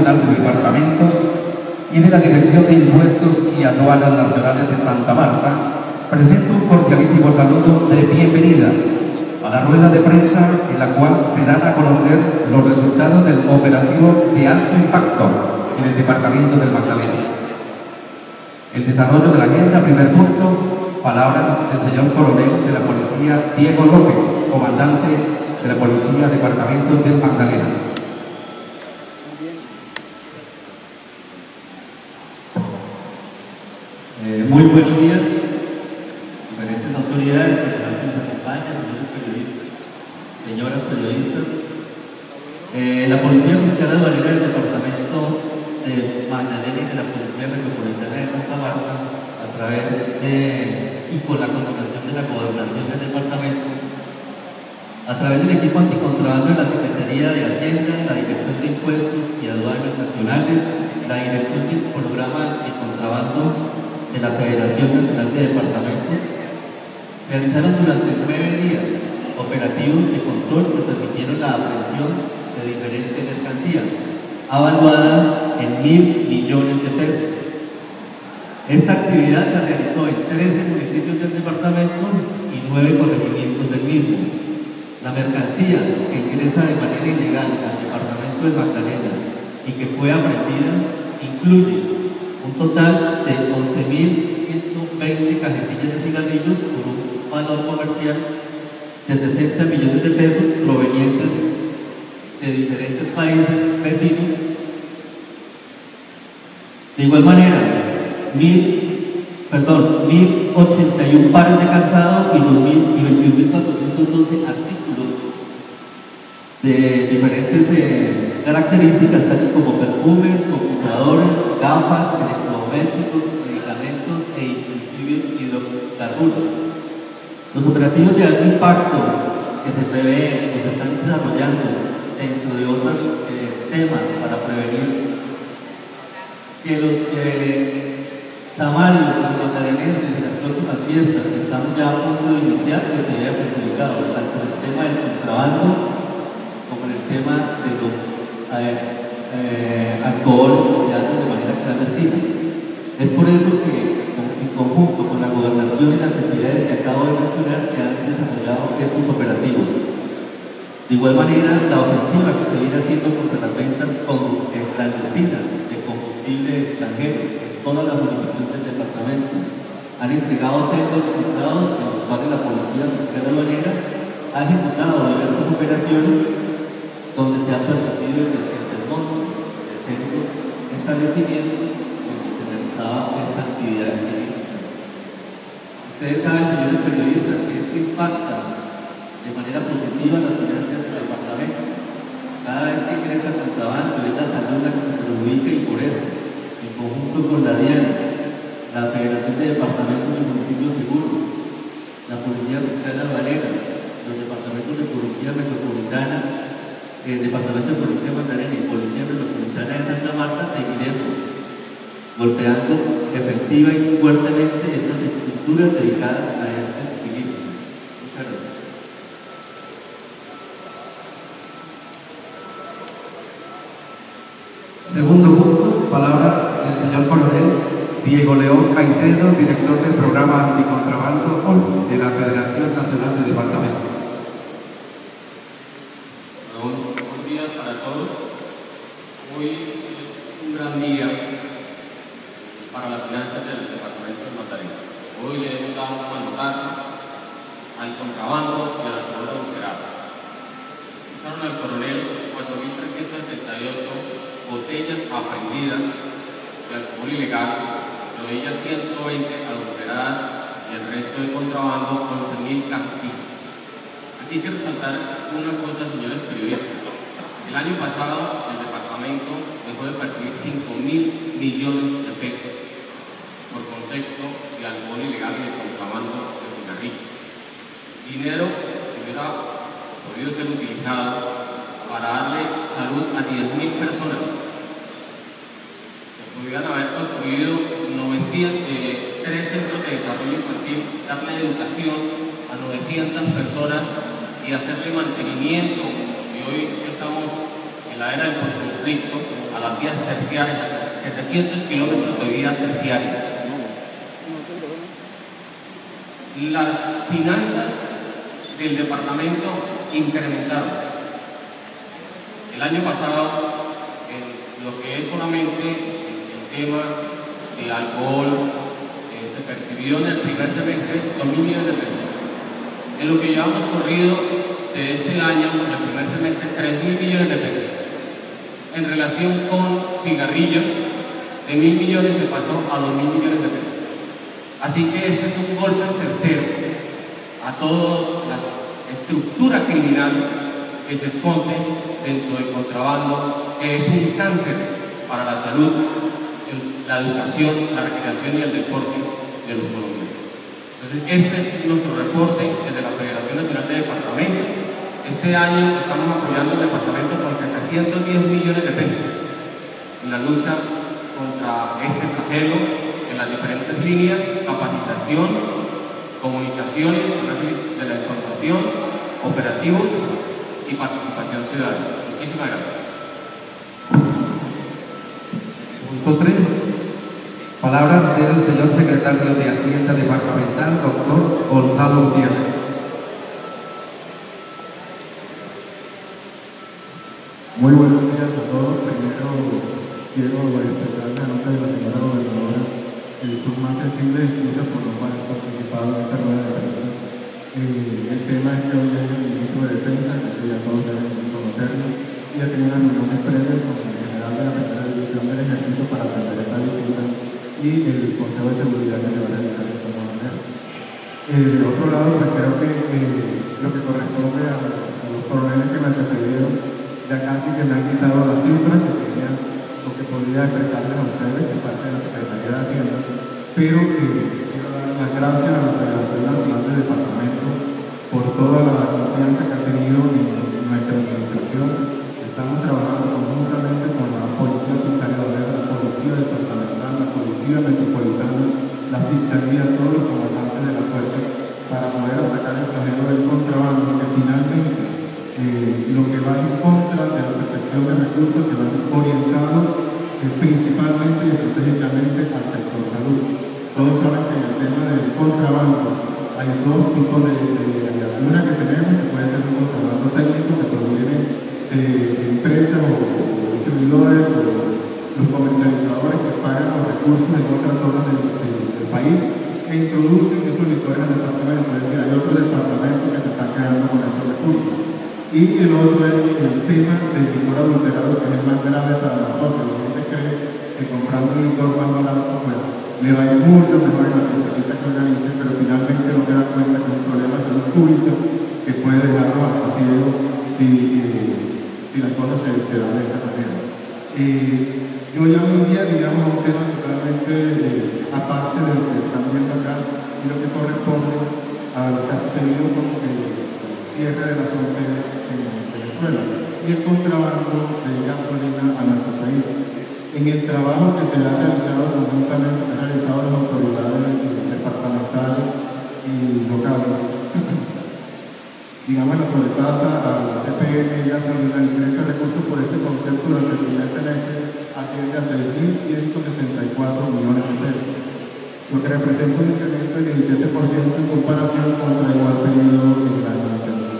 Nacional de Departamentos y de la Dirección de Impuestos y Aduanas Nacionales de Santa Marta, presento un cordialísimo saludo de bienvenida a la rueda de prensa en la cual se dan a conocer los resultados del operativo de alto impacto en el departamento del Magdalena. El desarrollo de la agenda, primer punto, palabras del señor coronel de la Policía Diego López, comandante de la Policía Departamento del Magdalena. Muy buenos días, diferentes autoridades, personal que nos acompaña, señores periodistas, señoras periodistas. La Policía Fiscal Aduanera del Departamento de Magdalena y de la Policía Metropolitana de Santa Marta, a través de y con la coordinación de la Gobernación del Departamento, a través del equipo anticontrabando de la Secretaría de Hacienda, la Dirección de Impuestos y Aduanas Nacionales, la Dirección del Programa Anticontrabando de la Federación Nacional de Departamentos, realizaron durante 9 días operativos de control que permitieron la aprehensión de diferentes mercancías, avaluada en 1.000 millones de pesos. Esta actividad se realizó en 13 municipios del departamento y 9 corregimientos del mismo. La mercancía que ingresa de manera ilegal al departamento de Magdalena y que fue aprehendida incluye un total de 11.120 cajetillas de cigarrillos por un valor comercial de 60 millones de pesos provenientes de diferentes países vecinos. De igual manera, 1.081 pares de calzado y 21.412 artículos de diferentes características, tales como perfumes, computadores, gafas, electrodomésticos, medicamentos e inclusive hidrocarburos. Los operativos de alto impacto que se prevén o se están desarrollando, dentro de otros temas para prevenir que los samarios, los magdalenenses en las próximas fiestas que estamos ya a punto de iniciar, que se vean perjudicados, tanto en el tema del contrabando como en el tema de los alcoholes que se hacen de manera clandestina. Es por eso que, en conjunto con la gobernación y las entidades que acabo de mencionar, se han desarrollado estos operativos. De igual manera, la ofensiva que se viene haciendo contra las ventas clandestinas de combustible extranjero en toda la jurisdicción del departamento han entregado sendos resultados en los cuales la Policía Fiscal Aduanera ha ejecutado diversas operaciones donde se ha permitido el desmonte de sendos establecimientos donde se realizaba esta actividad ilícita. Ustedes saben, señores periodistas, que esto impacta de manera positiva las finanzas del departamento. Cada vez que ingresa contrabando es la salud la que se perjudica, y por eso, en conjunto con la DIAN, la Federación de Departamentos y Municipios Seguros, la Policía Fiscal Aduanera, los departamentos de Policía Metropolitana, el Departamento de Policía Magdalena y Policía Metropolitana de Santa Marta, seguiremos golpeando efectiva y fuertemente estas estructuras dedicadas a este ilícito. Muchas gracias. Segundo punto, palabras del señor coronel Diego León Caicedo, director del programa Anticontrabando de la Federación Nacional de Departamentos. Buenos días para todos. Hoy es un gran día para las finanzas del departamento de Magdalena. Hoy le hemos dado un manotazo al contrabando y a la alcohol adulterado. Usaron al coronel 4.378 botellas aprehendidas de alcohol ilegal, de ellas 120 adulteradas y el resto de contrabando 11.000 cajetillas. Aquí quiero resaltar una cosa, señores periodistas. El año pasado el departamento dejó de percibir 5.000 millones de pesos por concepto de alcohol ilegal y de contrabando de cigarrillos. Dinero que hubiera podido ser utilizado para darle salud a 10.000 personas. Se pudieran haber construido 3 centros de desarrollo infantil, darle educación a 900 personas y hacerle mantenimiento. Y hoy estamos en la era del postconflicto a las vías terciarias, 700 kilómetros de vía terciaria. Las finanzas del departamento incrementaron. El año pasado, en lo que es solamente el tema de alcohol, se percibió en el primer semestre 2.000 millones de pesos. En lo que llevamos corrido de este año, en el primer semestre, 3.000 millones de pesos. En relación con cigarrillos, de 1.000 millones se pasó a 2.000 millones de pesos. Así que este es un golpe certero a toda la estructura criminal que se esconde dentro del contrabando, que es un cáncer para la salud, la educación, la recreación y el deporte de los colombianos. Entonces, este es nuestro reporte desde la Federación Nacional de Departamentos. Este año estamos apoyando al departamento con 710 millones de pesos en la lucha contra este flagelo en las diferentes líneas: capacitación, comunicaciones de la información, operativos y participación ciudadana. Muchísimas gracias. Punto 3. Palabras del señor secretario de Hacienda Departamental, doctor Gonzalo Gutiérrez. Muy buenos días a todos. Primero quiero expresarle a nombre de la señora gobernadora su más sensible excusa por no haber participado en esta rueda de prensa. El tema es que hoy hay el ministro de Defensa, que ya todos deben conocerlo, y ha tenido una reunión previa con el general de la primera división del ejército para atender esta visita y el Consejo de Seguridad que se va a realizar de esta manera. De otro lado, pues creo que lo que corresponde a los coroneles que me antecedieron, ya casi que me han quitado las cifras que tenía, lo que podría expresarles a ustedes de parte de la Secretaría de Hacienda, pero quiero dar las gracias a la Federación Nacional de Departamentos por toda la confianza que ha tenido en nuestra administración. Estamos trabajando conjuntamente con la Policía Fiscalía, la Policía Departamental, la Policía Metropolitana, la Fiscalía, todos los comandantes de la fuerza, para poder atacar el flagelo del contrabando, que finalmente lo que va en contra de la percepción de recursos que van orientados principalmente y estratégicamente al sector salud. Todos saben que en el tema del contrabando hay dos tipos de una que tenemos, que puede ser un contrabando técnico que proviene de empresas o distribuidores o los comercializadores que pagan los recursos en otras zonas del país e introducen estos licores al departamento. Es decir, hay otro departamento que se está quedando con estos recursos. Y el otro es el tema del licor adulterado, que es más grave para nosotros. La gente cree que comprando un licor más barato, pues le va a ir mucho mejor en la fiestecita que organice, pero finalmente no se da cuenta que es un problema de salud pública que puede dejarlo hasta ciego si las cosas se dan de esa manera. Yo ya hoy día, digamos, a un tema totalmente aparte de lo que estamos viendo acá y lo que corresponde a lo que ha sucedido con el cierre de la frontera en Venezuela y el contrabando de gasolina a nuestro país. En el trabajo que se ha realizado conjuntamente, que han realizado las autoridades departamentales y locales, digamos, la sobrepasa a la CPM y gasolina, el ingreso de recursos por este concepto durante el primer semestre asciende a 6.164 millones de pesos, lo que representa un incremento del 17% en comparación con el igual periodo del año anterior.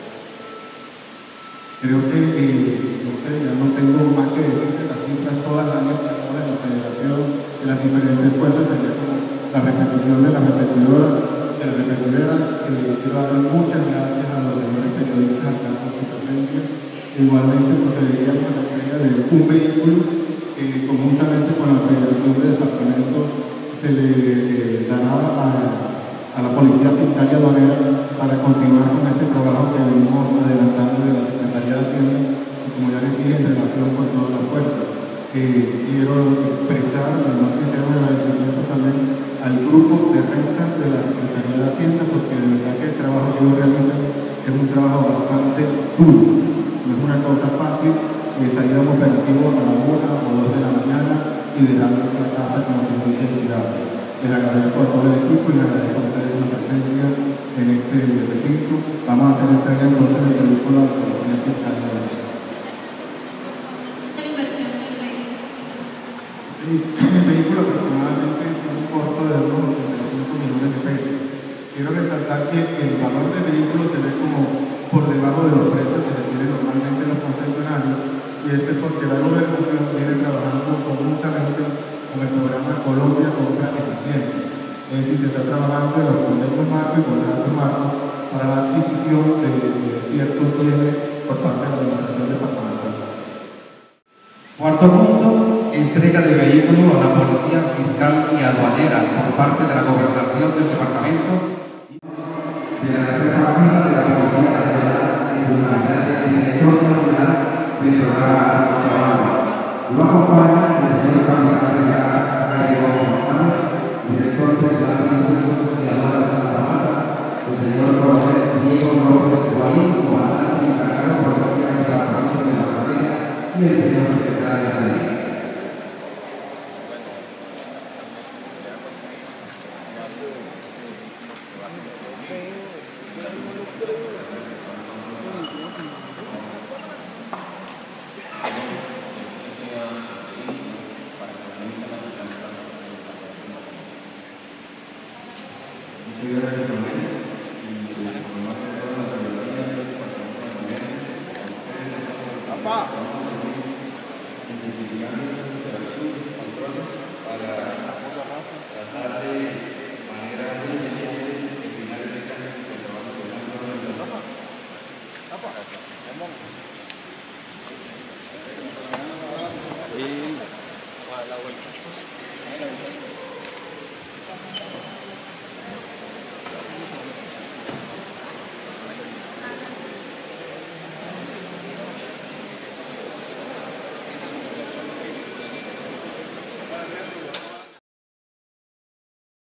Creo que, no sé, ya no tengo más que decir que las cifras todas las años que estamos en la federación, de las diferentes fuerzas, sería como la repetición de la repetidora, quiero darle muchas gracias a los señores periodistas acá por su presencia. Igualmente procederíamos a la entrega de un vehículo que conjuntamente con la Federación de Departamentos se le dará a la Policía Fiscal y Aduanera para continuar con este trabajo que venimos adelantando de la Secretaría de Hacienda y, como ya les dije, en relación con todas las fuerzas. Quiero expresar el más sincero agradecimiento también al grupo de rentas de la Secretaría de Hacienda, porque de verdad que el trabajo que ellos realizan es un trabajo bastante duro. No es una cosa fácil salir a un operativo a la 1 o 2 de la mañana y dejar la casa como que muy tirada. Les agradezco a todo el equipo y les agradezco a ustedes la presencia en este recinto. Vamos a hacer entrega entonces del vehículo a la Policía Fiscal. Quiero resaltar que el valor del vehículo se ve como por debajo de los precios que se tienen normalmente en los concesionarios, y esto es porque la gobernación viene trabajando conjuntamente con el programa Colombia Compra Eficiente. Es decir, se está trabajando en los convenios marcos y contratos marcos para la adquisición de ciertos bienes por parte de la administración departamental. Cuarto punto, entrega de vehículo a la Policía Fiscal y Aduanera por parte de la Gobernación del Departamento de la tercera página de la Policía Nacional en la unidad de director nacional del programa Trabajo. Lo acompaña el señor capitán de la Gallego González, director seccional de Impuestos y Aduanas de Santa Marta, el señor coronel Diego López Guarín, comandante encargado por la Departamento de la Materia, y el señor secretario de Hacienda. Sí, a la vuelta.